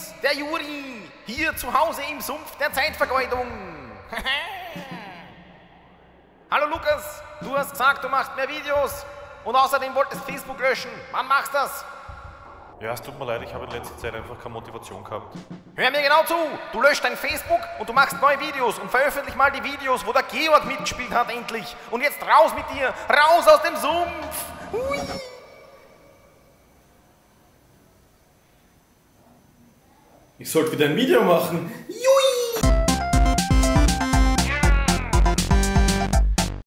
bin's, der Juri, hier zu Hause im Sumpf der Zeitvergeudung. Hallo Lukas, du hast gesagt, du machst mehr Videos und außerdem wolltest Facebook löschen. Wann machst du das? Ja, es tut mir leid, ich habe in letzter Zeit einfach keine Motivation gehabt. Hör mir genau zu, du löscht dein Facebook und du machst neue Videos und veröffentlich mal die Videos, wo der Georg mitgespielt hat endlich. Und jetzt raus mit dir, raus aus dem Sumpf. Hui. Ich sollte wieder ein Video machen.